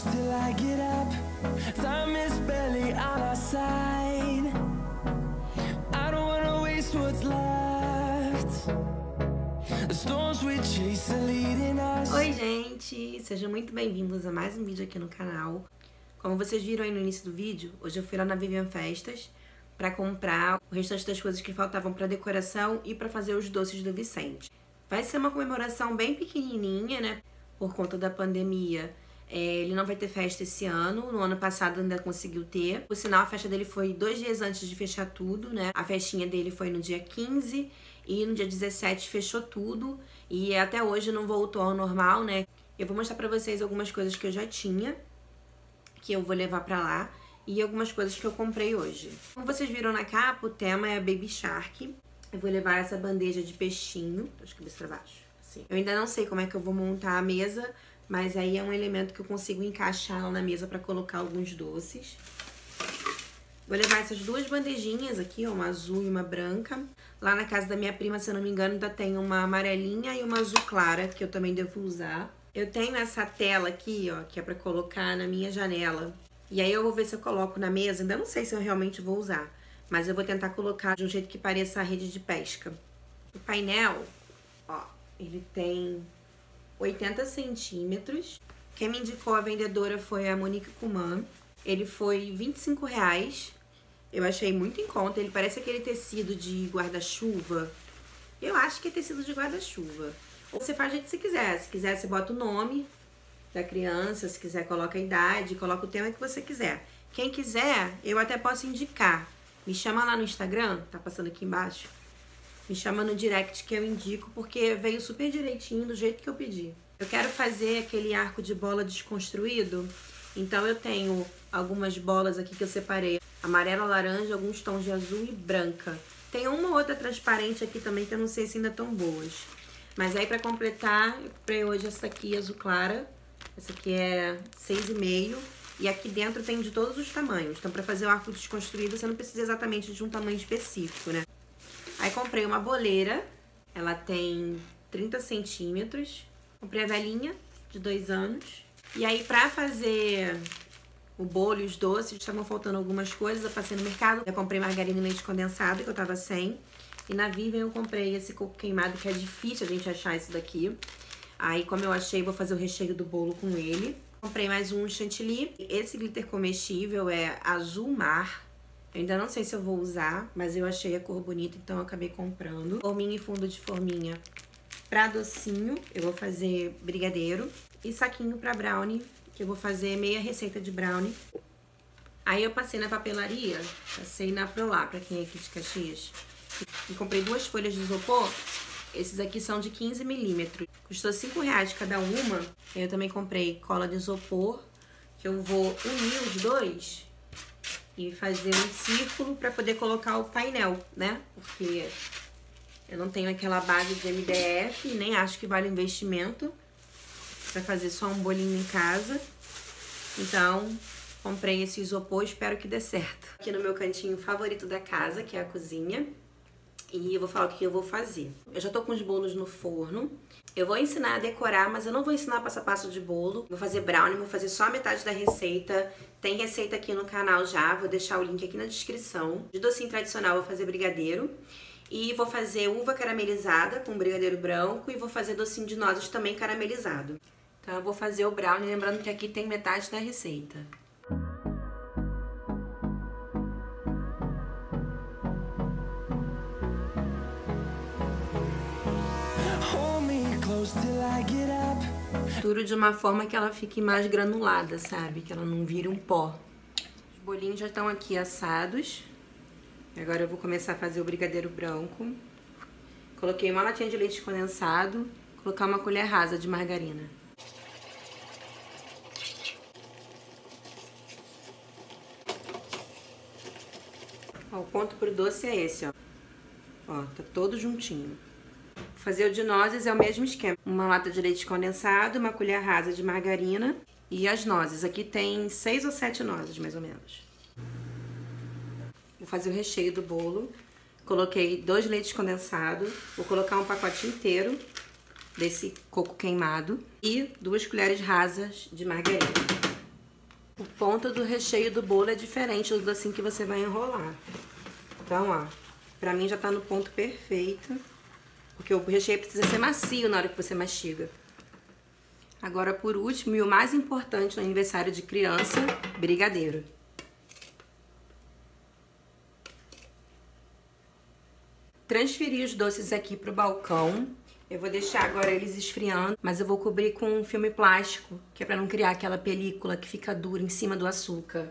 close till I get up. Time is barely on our side. I don't wanna waste what's left. The storms we chase are leading us. Oi gente, sejam muito bem-vindos a mais um vídeo aqui no canal. Como vocês viram aí no início do vídeo, hoje eu fui lá na Vivian Festas para comprar o restante das coisas que faltavam para decoração e para fazer os doces do Vicente. Vai ser uma comemoração bem pequenininha, né? Por conta da pandemia. Ele não vai ter festa esse ano, no ano passado ainda conseguiu ter. Por sinal, a festa dele foi 2 dias antes de fechar tudo, né? A festinha dele foi no dia 15 e no dia 17 fechou tudo. E até hoje não voltou ao normal, né? Eu vou mostrar pra vocês algumas coisas que eu já tinha, que eu vou levar pra lá, e algumas coisas que eu comprei hoje. Como vocês viram na capa, o tema é Baby Shark. Eu vou levar essa bandeja de peixinho, de cabeça pra baixo. Assim. Eu ainda não sei como é que eu vou montar a mesa, mas aí é um elemento que eu consigo encaixar lá na mesa pra colocar alguns doces. Vou levar essas duas bandejinhas aqui, ó, uma azul e uma branca. Lá na casa da minha prima, se eu não me engano, ainda tem uma amarelinha e uma azul clara, que eu também devo usar. Eu tenho essa tela aqui, ó, que é pra colocar na minha janela. E aí eu vou ver se eu coloco na mesa, ainda não sei se eu realmente vou usar. Mas eu vou tentar colocar de um jeito que pareça a rede de pesca. O painel, ó, ele tem 80 centímetros. Quem me indicou a vendedora foi a Monique Kuman. Ele foi R$25. Eu achei muito em conta. Ele parece aquele tecido de guarda-chuva. Eu acho que é tecido de guarda-chuva. Ou você faz do jeito que você quiser. Se quiser, você bota o nome da criança. Se quiser, coloca a idade, coloca o tema que você quiser. Quem quiser, eu até posso indicar. Me chama lá no Instagram, tá passando aqui embaixo. Me chama no direct que eu indico, porque veio super direitinho, do jeito que eu pedi. Eu quero fazer aquele arco de bola desconstruído, então eu tenho algumas bolas aqui que eu separei. Amarela, laranja, alguns tons de azul e branca. Tem uma ou outra transparente aqui também, que eu não sei se ainda estão boas. Mas aí pra completar, eu comprei hoje essa aqui, azul clara. Essa aqui é 6,5. E aqui dentro tem de todos os tamanhos. Então, pra fazer o arco desconstruído, você não precisa exatamente de um tamanho específico, né? Aí comprei uma boleira. Ela tem 30 centímetros. Comprei a velhinha, de 2 anos. E aí, pra fazer o bolo e os doces, estavam faltando algumas coisas. Eu passei no mercado. Eu comprei margarina e leite condensado, que eu tava sem. E na Vivian eu comprei esse coco queimado, que é difícil a gente achar esse daqui. Aí, como eu achei, vou fazer o recheio do bolo com ele. Comprei mais um chantilly. Esse glitter comestível é azul mar. Eu ainda não sei se eu vou usar, mas eu achei a cor bonita, então eu acabei comprando. Forminha e fundo de forminha pra docinho. Eu vou fazer brigadeiro. E saquinho pra brownie, que eu vou fazer meia receita de brownie. Aí eu passei na papelaria, passei na Prolá, pra quem é aqui de Caxias. E comprei 2 folhas de isopor. Esses aqui são de 15 milímetros. Custou R$5 cada uma. Eu também comprei cola de isopor, que eu vou unir os dois e fazer um círculo para poder colocar o painel, né? Porque eu não tenho aquela base de MDF e nem acho que vale investimento para fazer só um bolinho em casa. Então, comprei esse isopor, espero que dê certo. Aqui no meu cantinho favorito da casa, que é a cozinha. E eu vou falar o que eu vou fazer. Eu já tô com os bolos no forno. Eu vou ensinar a decorar, mas eu não vou ensinar passo a passo de bolo. Vou fazer brownie, vou fazer só a metade da receita. Tem receita aqui no canal já, vou deixar o link aqui na descrição. De docinho tradicional, vou fazer brigadeiro. E vou fazer uva caramelizada com brigadeiro branco. E vou fazer docinho de nozes também caramelizado. Então eu vou fazer o brownie, lembrando que aqui tem metade da receita. Misturo de uma forma que ela fique mais granulada, sabe? Que ela não vire um pó. Os bolinhos já estão aqui assados. Agora eu vou começar a fazer o brigadeiro branco. Coloquei uma latinha de leite condensado. Vou colocar uma colher rasa de margarina. Ó, o ponto pro doce é esse, ó. Ó, tá todo juntinho. Fazer o de nozes é o mesmo esquema. Uma lata de leite condensado, uma colher rasa de margarina e as nozes. Aqui tem 6 ou 7 nozes, mais ou menos. Vou fazer o recheio do bolo. Coloquei 2 leites condensados. Vou colocar um pacote inteiro desse coco queimado e 2 colheres rasas de margarina. ponto do recheio do bolo é diferente do docinho que você vai enrolar. Então, ó, pra mim já tá no ponto perfeito, porque o recheio precisa ser macio na hora que você mastiga. Agora, por último, e o mais importante no aniversário de criança, brigadeiro. Transferi os doces aqui pro balcão. Eu vou deixar agora eles esfriando, mas eu vou cobrir com um filme plástico, que é pra não criar aquela película que fica dura em cima do açúcar.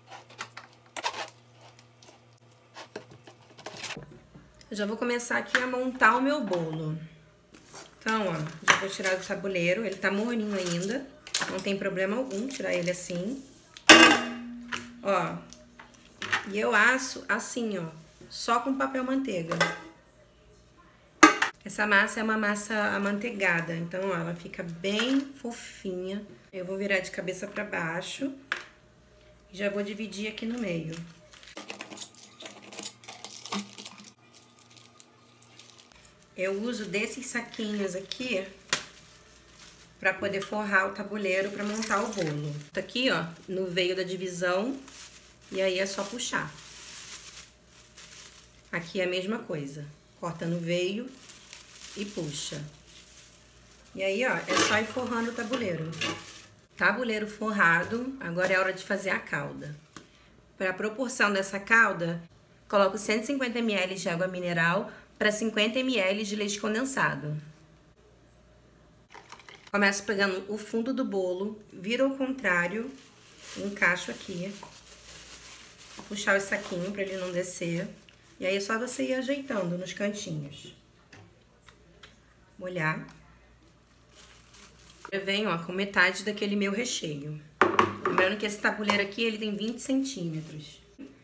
Eu já vou começar aqui a montar o meu bolo. Então, ó, já vou tirar do tabuleiro, ele tá morninho ainda, não tem problema algum tirar ele assim. Ó, e eu asso assim, ó, só com papel manteiga. Essa massa é uma massa amanteigada, então, ó, ela fica bem fofinha. Eu vou virar de cabeça pra baixo e já vou dividir aqui no meio. Eu uso desses saquinhos aqui pra poder forrar o tabuleiro pra montar o bolo. Tá aqui, ó, no veio da divisão, e aí é só puxar. Aqui é a mesma coisa, corta no veio e puxa. E aí, ó, é só ir forrando o tabuleiro. Tabuleiro forrado, agora é hora de fazer a calda. Para a proporção dessa calda, coloco 150 ml de água mineral para 50 ml de leite condensado. Começo pegando o fundo do bolo, viro ao contrário, encaixo aqui. Vou puxar o saquinho para ele não descer. E aí é só você ir ajeitando nos cantinhos. Molhar. Eu venho, ó, com metade daquele meu recheio. Lembrando que esse tabuleiro aqui, ele tem 20 centímetros.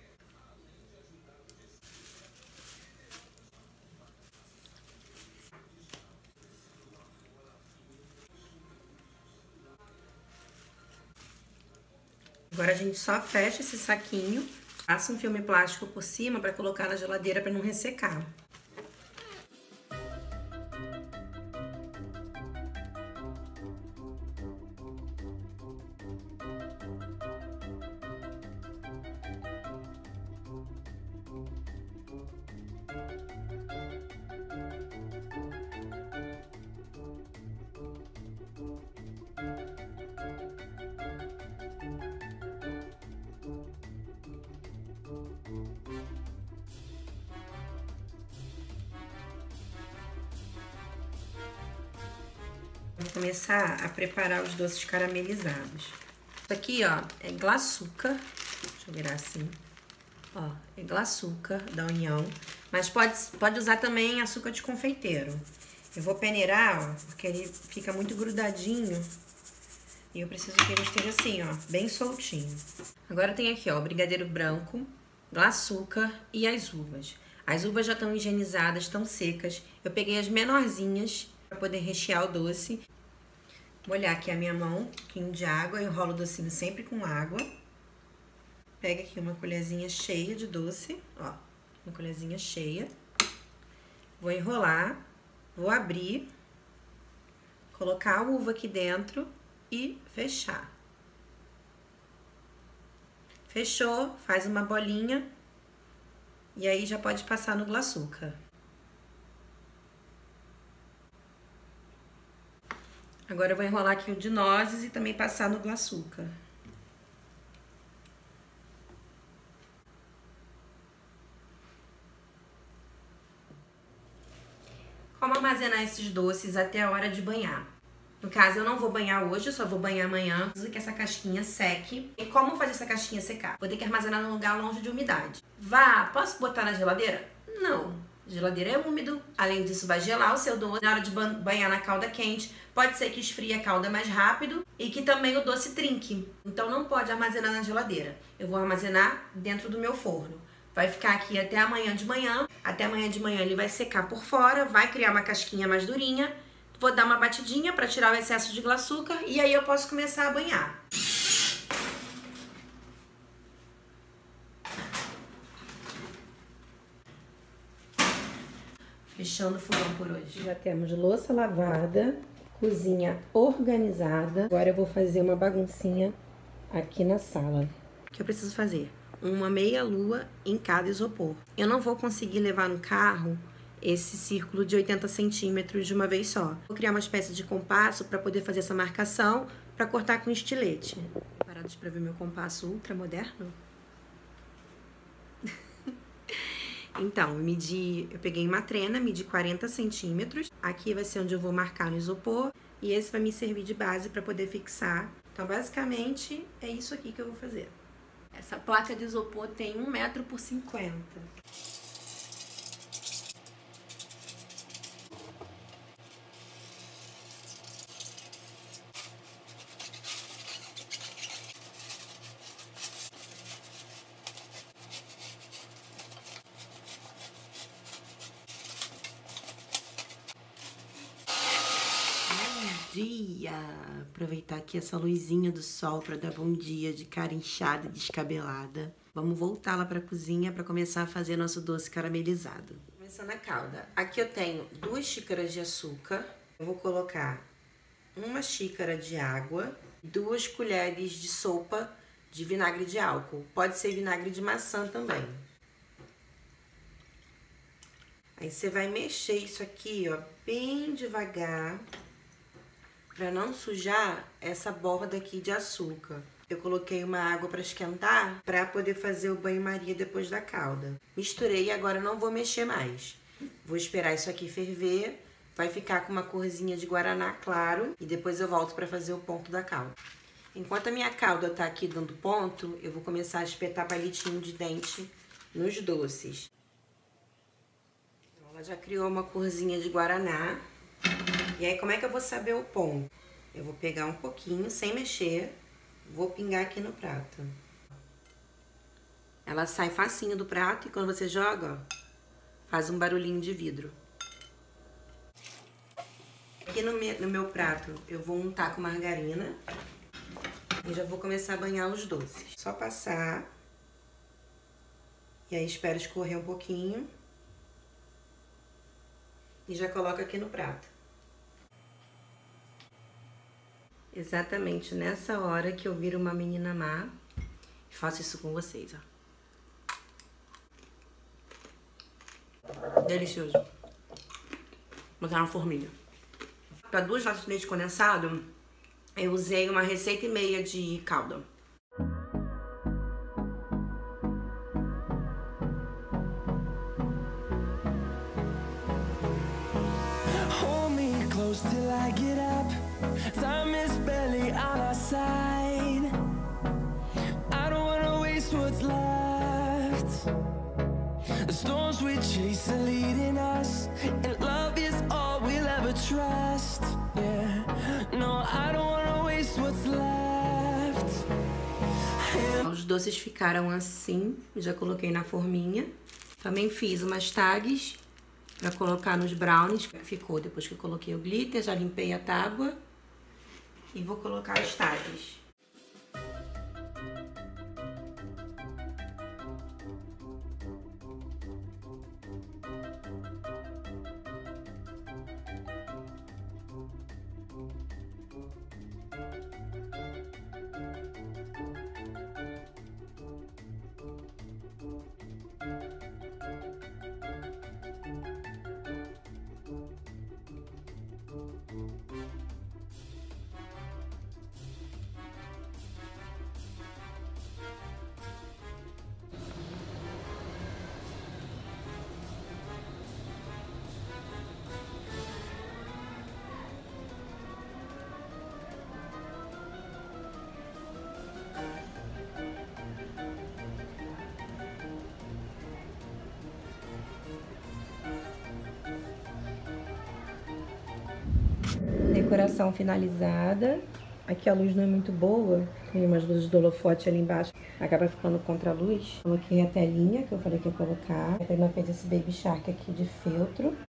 Agora a gente só fecha esse saquinho, passa um filme plástico por cima para colocar na geladeira para não ressecar. Vou começar a preparar os doces caramelizados. Isso aqui, ó, é glaçuca. Deixa eu virar assim. Ó, é glaçuca da União. Mas pode usar também açúcar de confeiteiro. Eu vou peneirar, ó, porque ele fica muito grudadinho. E eu preciso que ele esteja assim, ó, bem soltinho. Agora tem aqui, ó, o brigadeiro branco, glaçuca e as uvas. As uvas já estão higienizadas, estão secas. Eu peguei as menorzinhas para poder rechear o doce. Molhar aqui a minha mão, um pouquinho de água, eu enrolo o docinho sempre com água. Pega aqui uma colherzinha cheia de doce, ó, uma colherzinha cheia. Vou enrolar, vou abrir, colocar a uva aqui dentro e fechar. Fechou, faz uma bolinha e aí já pode passar no glaçuca. Agora eu vou enrolar aqui o de nozes e também passar no glaçuca. Como armazenar esses doces até a hora de banhar? No caso, eu não vou banhar hoje, eu só vou banhar amanhã. Preciso que essa casquinha seque. E como fazer essa casquinha secar? Vou ter que armazenar num lugar longe de umidade. Posso botar na geladeira? Não. Geladeira é úmido, além disso vai gelar o seu doce. Na hora de banhar na calda quente, pode ser que esfrie a calda mais rápido e que também o doce trinque. Então não pode armazenar na geladeira. Eu vou armazenar dentro do meu forno. Vai ficar aqui até amanhã de manhã. Até amanhã de manhã ele vai secar por fora, vai criar uma casquinha mais durinha. Vou dar uma batidinha para tirar o excesso de glaçuca e aí eu posso começar a banhar. Fechando o fogão por hoje. Já temos louça lavada, cozinha organizada. Agora eu vou fazer uma baguncinha aqui na sala. O que eu preciso fazer? Uma meia lua em cada isopor. Eu não vou conseguir levar no carro esse círculo de 80 centímetros de uma vez só. Vou criar uma espécie de compasso para poder fazer essa marcação, para cortar com estilete. Parados para ver meu compasso ultra moderno? Então, eu peguei uma trena, medi 40 centímetros. Aqui vai ser onde eu vou marcar no isopor. E esse vai me servir de base para poder fixar. Então, basicamente, é isso aqui que eu vou fazer. Essa placa de isopor tem 1 metro por 50. Dia! Aproveitar aqui essa luzinha do sol para dar bom dia de cara inchada e descabelada. Vamos voltar lá para a cozinha para começar a fazer nosso doce caramelizado. Começando a calda. Aqui eu tenho 2 xícaras de açúcar. Eu vou colocar 1 xícara de água, 2 colheres de sopa de vinagre de álcool. Pode ser vinagre de maçã também. Aí você vai mexer isso aqui, ó, bem devagar, para não sujar essa borda aqui de açúcar. Eu coloquei uma água para esquentar para poder fazer o banho-maria depois da calda. Misturei e agora não vou mexer mais. Vou esperar isso aqui ferver, vai ficar com uma corzinha de guaraná claro e depois eu volto para fazer o ponto da calda. Enquanto a minha calda tá aqui dando ponto, eu vou começar a espetar palitinho de dente nos doces. Ela já criou uma corzinha de guaraná. E aí, como é que eu vou saber o ponto? Eu vou pegar um pouquinho, sem mexer, vou pingar aqui no prato. Ela sai facinho do prato e quando você joga, ó, faz um barulhinho de vidro. Aqui no meu prato, eu vou untar com margarina e já vou começar a banhar os doces. Só passar e aí espero escorrer um pouquinho e já coloco aqui no prato. Exatamente nessa hora que eu viro uma menina má e faço isso com vocês, ó. Delicioso. Vou botar na forminha. Para 2 latas de leite condensado, eu usei 1,5 receitas de calda. Hold me close till I get up. Time is barely on our side. I don't wanna waste what's left. The storms we chase are leading us, and love is all we'll ever trust. Yeah, no, I don't wanna waste what's left. Os doces ficaram assim, já coloquei na forminha. Também fiz umas tags para colocar nos brownies, que ficou depois que eu coloquei o glitter, já limpei a tábua. E vou colocar as tags. Decoração finalizada. Aqui a luz não é muito boa, tem umas luzes do holofote ali embaixo, acaba ficando contra a luz. Coloquei a telinha que eu falei que ia colocar. A Taina fez esse Baby Shark aqui de feltro.